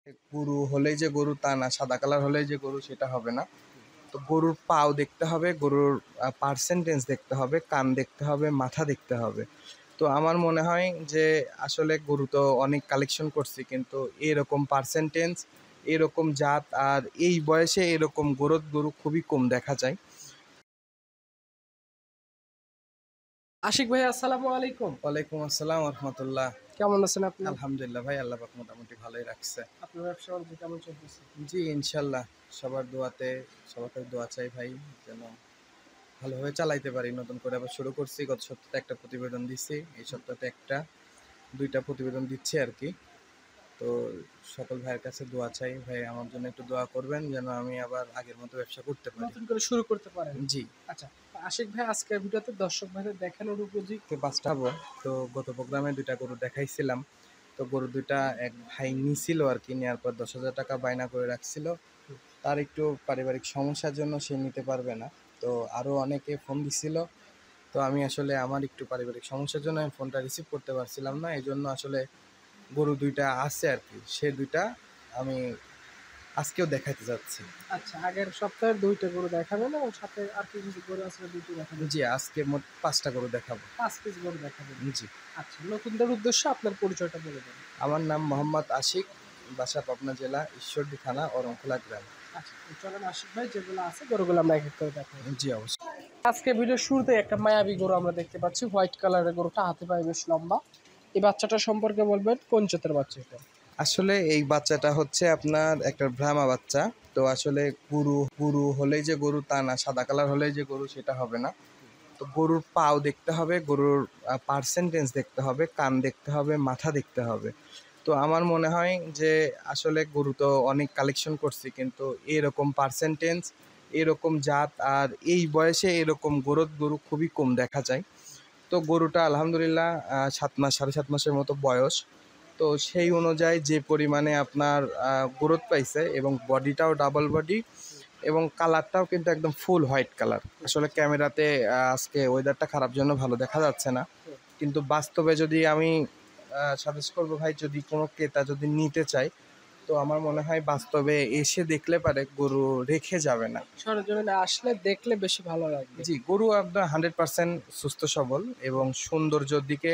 গরু হলেই যে গরু তা না, সাদা কালার হলেই যে গরু সেটা হবে না। তো গরুর পাও দেখতে হবে, গরুর পার্সেন্টেজ দেখতে হবে, কান দেখতে হবে, মাথা দেখতে হবে। তো আমার মনে হয় যে আসলে গরু তো অনেক কালেকশন করছি, কিন্তু এরকম পার্সেন্টেজ, এরকম জাত আর এই বয়সে এরকম গরুর গরু খুবই কম দেখা যায়। আশিক ভাই, আসসালামু আলাইকুম। ওয়ালাইকুম আসসালাম রহমতুল্লাহ। কেমন আছেন আপনি? আলহামদুলিল্লাহ ভাই, আল্লাহ পাক মোটামুটি ভালোই রাখছে। আপনার ব্যবসা বাণিজ্য কেমন চলতেছে? জি ইনশাল্লাহ, সবার দোয়াতে, সবার কাছে দোয়া চাই ভাই, যেন ভালোভাবে চালাইতে পারি। নতুন করে আবার শুরু করছি, গত সপ্তাহে একটা প্রতিবেদন দিচ্ছি, এই সপ্তাহে দুইটা প্রতিবেদন দিচ্ছি আর কি। তো সকল ভাইয়ের কাছে দোয়া চাই, ভাই আমার জন্য একটু দোয়া করবেন যেন আমি আবার আগের মতো ব্যবসা করতে পারি। নতুন করে শুরু করতে পারেন। জি। আচ্ছা, আশিক ভাই আজকের ভিডিওতে দর্শক ভাইদের দেখানোর উপযোগী বাঁচটাবো। তো গত প্রোগ্রামে দুইটা গরু দেখাইছিলাম। তো গরু দুইটা এক ভাই নিছিল আর কি, নেওয়ার পর 10,000 টাকা বায়না করে রাখছিল। তার একটু পারিবারিক সমস্যার জন্য সে নিতে পারবে না। তো আরও অনেকে ফোন দিছিল। তো আমি আসলে আমার একটু পারিবারিক সমস্যার জন্য আমি ফোনটা রিসিভ করতে পারছিলাম না, এই জন্য আসলে গরু দুইটা আছে আর কি, সে দুইটা আমি আজকেও দেখাইতে যাচ্ছি। আচ্ছা, আগের সপ্তাহের দুইটা গরু দেখাবেন এবং সাথে আর কি কিছু গরু আছে দুইটি দেখাবেন? জি, আজকে মোট 5টা গরু দেখাবো। 5 পিস গরু দেখাবেন। জি। আচ্ছা, নতুনদের উদ্দেশ্যে আপনার পরিচয়টা বলে দেন। আমার নাম মোহাম্মদ আশিক, বাসা পাবনা জেলা, ঈশ্বরদী থানা, অরংখোলা গ্রাম। আচ্ছা, তো চলেন আশিক ভাই, যেগুলো আছে গরুগুলো আমরা এক এক করে দেখাবো। জি অবশ্যই। আজকে ভিডিওর শুরুতে একটা মায়াবী গরু আমরা দেখতে পাচ্ছি, হোয়াইট কালারের গরুটা, হাতে পায়ে বেশ লম্বা। এই বাচ্চাটা সম্পর্কে বলবেন, কোন জাতের বাচ্চা এটা? আসলে এই বাচ্চাটা হচ্ছে আপনার একটা ব্রাহ্মা বাচ্চা। তো আসলে গরু গরু হলেই যে গরু তা না, সাদা কালার হলেই যে গরু সেটা হবে না। তো গরুর পাও দেখতে হবে, গরুর পার্সেন্টেজ দেখতে হবে, কান দেখতে হবে, মাথা দেখতে হবে। তো আমার মনে হয় যে আসলে গরু তো অনেক কালেকশন করছি, কিন্তু এরকম পার্সেন্টেজ, এরকম জাত আর এই বয়সে এরকম গরু খুবই কম দেখা যায়। তো গরুটা আলহামদুলিল্লাহ 7 মাস, 7.5 মাসের মতো বয়স। তো সেই অনুযায়ী যে পরিমাণে আপনার গ্রোথ পাইছে এবং বডিটাও ডাবল বডি এবং কালারটাও কিন্তু একদম ফুল হোয়াইট কালার। আসলে ক্যামেরাতে আজকে ওয়েদারটা খারাপ জন্য ভালো দেখা যাচ্ছে না, কিন্তু বাস্তবে যদি আমি সাজেস্ট করবো ভাই, যদি কোনো ক্রেতা যদি নিতে চায়, তো আমার মনে হয় বাস্তবে এসে দেখলে পারে গরু রেখে যাবে না। সরেজমিনে আসলে দেখলে বেশি ভালো লাগবে। জি, গরু আপনার 100% সুস্থ সবল এবং সৌন্দর্যের দিকে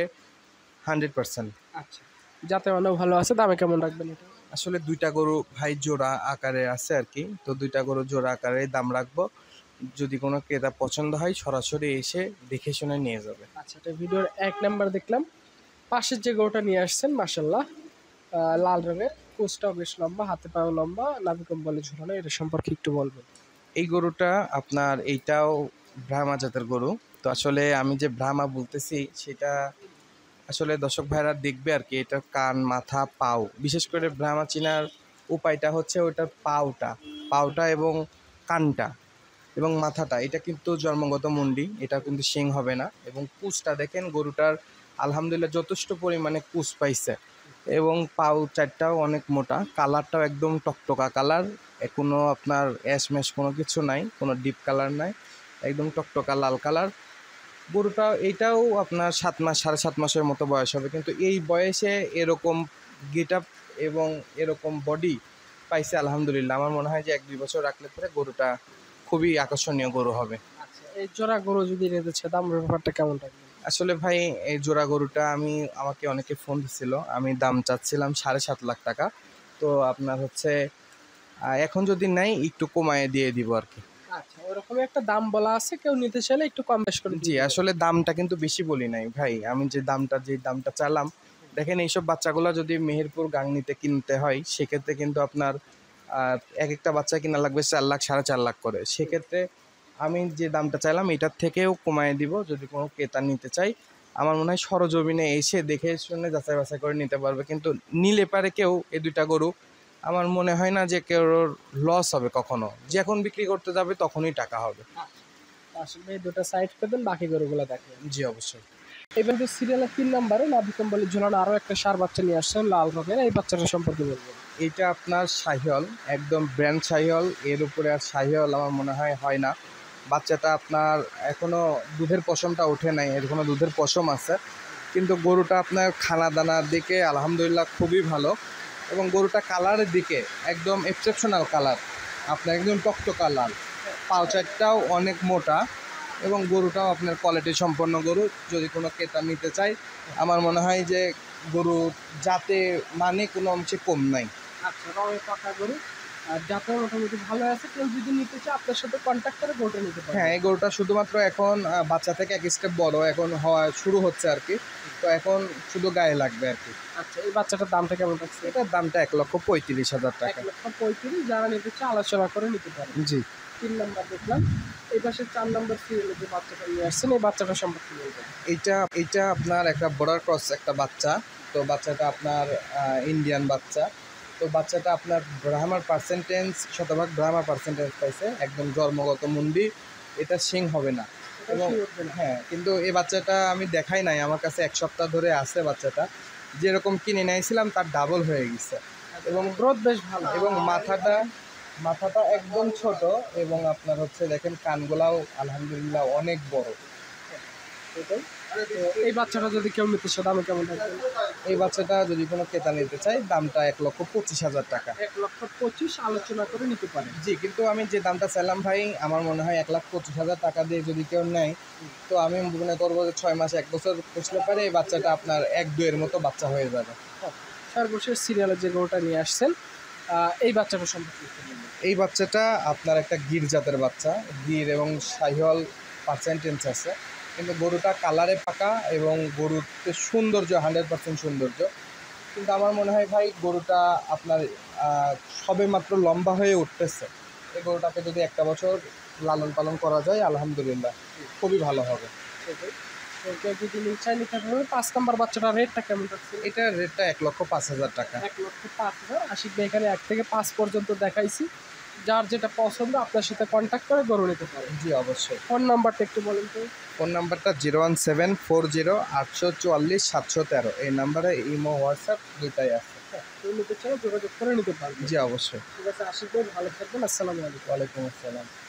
100%। আচ্ছা, যাতে অনেক ভালো আছে, দামে কেমন রাখবেন এটা? আসলে দুইটা গরু ভাই জোড়া আকারে আছে আর কি, তো দুইটা গরু জোড়া আকারে দাম রাখবো। যদি কোনো ক্রেতা পছন্দ হয় সরাসরি এসে দেখে শুনে নিয়ে যাবে। আচ্ছা, এটা ভিডিওর 1 নাম্বার দেখলাম। পাশের যে গরুটা নিয়ে আসছেন, মাশাল্লাহ, লাল রঙের, কোচটাও বেশ লম্বা, হাতে পায়েও লম্বা, নাভি কম্বলে ঝুলানো, এটা সম্পর্কে একটু বলবেন। এই গরুটা আপনার এইটাও ব্রাহ্মা জাতের গরু। তো আসলে আমি যে ব্রাহ্মা বলতেছি সেটা আসলে দর্শক ভাইরা দেখবে আর কি, এটার কান, মাথা, পাও, বিশেষ করে ব্রাহ্মা চিনার উপায়টা হচ্ছে ওইটার পাওটা এবং কানটা এবং মাথাটা, এটা কিন্তু জন্মগত মুন্ডি, এটা কিন্তু শিং হবে না। এবং কুচটা দেখেন গরুটার, আলহামদুলিল্লাহ যথেষ্ট পরিমাণে কুচ পাইছে এবং পাও চারটাও অনেক মোটা, কালারটাও একদম টকটকা কালার, কোনো আপনার অ্যাশ কোনো কিছু নাই, কোনো ডিপ কালার নাই, একদম টকটকা লাল কালার। গরুটা এইটাও আপনার 7 মাস, 7.5 মাসের মতো বয়স হবে, কিন্তু এই বয়সে এরকম গেট আপ এবং এরকম বডি পাইছে আলহামদুলিল্লাহ। আমার মনে হয় যে 1-2 বছর রাখলে পরে গরুটা খুবই আকর্ষণীয় গরু হবে। আচ্ছা, এই জোড়া গরু যদি নিতে চায়, দাম ব্যাপারটা কেমন রাখবেন? আসলে ভাই এই জোড়া গরুটা আমাকে অনেকে ফোন দিছিল, আমি দাম চাচ্ছিলাম 7.5 লাখ টাকা। তো আপনার হচ্ছে এখন যদি নাই একটু কমায় দিয়ে দিব আর কি। আচ্ছা, ওরকমই একটা দাম বলা আছে, কেউ নিতে চাইলে একটু কম বেশ করে জি, দিয়ে দিবেন। আসলে দামটা কিন্তু বেশি বলি নাই ভাই, আমি যে দামটা চালাম, দেখেন এইসব বাচ্চাগুলো যদি মেহেরপুর গাংনীতে কিনতে হয় সেক্ষেত্রে কিন্তু আপনার এক একটা বাচ্চা কিনা লাগবে 4 লাখ, 4.5 লাখ করে। সেক্ষেত্রে আমি যে দামটা চাইলাম এটার থেকেও কমায় দিব যদি কোনো ক্রেতা নিতে চাই। আমার মনে হয় সরজমিনে এসে দেখে শুনে যাচাই বাছাই করে নিতে পারবে, কিন্তু নিলে পারে কেউ এই দুইটা গরু, আমার মনে হয় না যে কেউ লস হবে কখনো, যখন বিক্রি করতে যাবে তখনই টাকা হবে। আসলে এই দুটো সাইড করে দেন, বাকি গরুগুলো দেখেন। জি অবশ্যই। এবার যে সিরিয়ালের 3 নাম্বারে নাভি কম্বলে ঝুলানো আরো একটা ষাঁড় বাচ্চা নিয়ে আসছেন, লাল রঙের, এই বাচ্চাটা সম্পর্কে বলবেন। এটা আপনার শাহিওয়াল, একদম ব্র্যান্ড শাহিওয়াল, এর উপরে আর শাহিওয়াল আমার মনে হয় না। বাচ্চাটা আপনার এখনও দুধের পশমটা ওঠে নাই, এখনও দুধের পশম আছে, কিন্তু গরুটা আপনার খানা দানার দিকে আলহামদুলিল্লাহ খুবই ভালো এবং গরুটা কালারের দিকে একদম এক্সেপশনাল কালার, আপনার একদম টকটকা লাল, পাও চারটাও অনেক মোটা এবং গরুটাও আপনার কোয়ালিটি সম্পন্ন গরু। যদি কোনো ক্রেতা নিতে চায়, আমার মনে হয় যে গরু জাতে মানে কোনো অংশে কম নাই। আচ্ছা, রঙের পাকা গরু আর যাতে মোটামুটি ভালো আছে, কেউ যদি নিতে চায় আপনার সাথে কন্ট্যাক্ট করে গরুটা নিতে পারে। হ্যাঁ, এই গরুটা শুধুমাত্র এখন বাচ্চা থেকে এক স্টেপ বড় এখন হওয়া শুরু হচ্ছে আর কি, তো এখন শুধু গায়ে লাগবে আর কি। আচ্ছা, এই বাচ্চাটার দামটা কেমন থাকছে? এটার দামটা 1,35,000 টাকা। 1,35,000, যারা নিতে চায় আলোচনা করে নিতে পারে। জি, 3 নাম্বার দেখলাম, এই পাশে 4 নাম্বার সিরিয়ালে যে বাচ্চাটা নিয়ে আসছেন, এই বাচ্চাটা সম্পর্কে বলবেন। এইটা আপনার একটা বর্ডার ক্রস একটা বাচ্চা। তো বাচ্চাটা আপনার ইন্ডিয়ান বাচ্চা। তো বাচ্চাটা আপনার ব্রাহ্মার পার্সেন্টেজ, শতভাগ ব্রাহ্মার পার্সেন্টেজ পাইছে, একদম জন্মগত মুন্ডি। এটা শিং হবে না এবং হ্যাঁ, কিন্তু এই বাচ্চাটা আমি দেখাই নাই, আমার কাছে 1 সপ্তাহ ধরে আছে বাচ্চাটা। যেরকম কিনে নিয়েছিলাম তার ডাবল হয়ে গেছে এবং গ্রোথ বেশ ভালো। এবং মাথাটা একদম ছোট এবং আপনার হচ্ছে দেখেন কানগুলাও আলহামদুলিল্লাহ অনেক বড়। এটাই। তো এই বাচ্চাটা যদি কেউ নিতে চায় দামে কেমন থাকবে? এই বাচ্চাটা যদি কোনো ক্রেতা নিতে চায়, দামটা 1,25,000 টাকা। 1,25,000 আলোচনা করে নিতে পারে। জি, কিন্তু আমি যে দামটা চাইলাম ভাই, আমার মনে হয় 1,25,000 টাকা দিয়ে যদি কেউ নেয়, তো আমি মনে করবো যে 6 মাস 1 বছর পুষলে পারে এই বাচ্চাটা আপনার 1-2 মতো বাচ্চা হয়ে যাবে। সর্বশেষ সিরিয়ালের যে গরুটা নিয়ে আসছেন, এই বাচ্চাটা সম্পর্কে একটু বলবেন। এই বাচ্চাটা আপনার একটা গির জাতের বাচ্চা, গির এবং শাহিওয়াল পার্সেন্টেজ আছে, কিন্তু গরুটা কালারে পাকা এবং গরুতে সৌন্দর্য 100% সৌন্দর্য। কিন্তু আমার মনে হয় ভাই গরুটা আপনার সবে মাত্র লম্বা হয়ে উঠতেছে। এই গরুটাকে যদি 1 বছর লালন পালন করা যায়, আলহামদুলিল্লাহ খুবই ভালো হবে। সেটাই। তো কেউ যদি নিতে চায় নিতে পারবে। 5 নাম্বার বাচ্চাটার রেটটা কেমন থাকছে? এটার রেটটা 1,05,000 টাকা। 1,05,000। আশিক ভাই এখানে 1 থেকে 5 পর্যন্ত দেখাইছি। যার যেটা পছন্দ আপনার সাথে কন্ট্যাক্ট করে গরু নিতে পারে। জি, অবশ্যই। ফোন নাম্বারটা একটু বলেন তো। ফোন নাম্বারটা 01740 844 713। এই নাম্বারে ইমো, হোয়াটসঅ্যাপ দুটাই আছে। কেউ নিতে চায় যোগাযোগ করে নিতে পারবে। জি, অবশ্যই। ঠিক আছে আশিক ভাই, ভালো থাকবেন। আসসালামু আলাইকুম। ওয়ালাইকুম আসসালাম।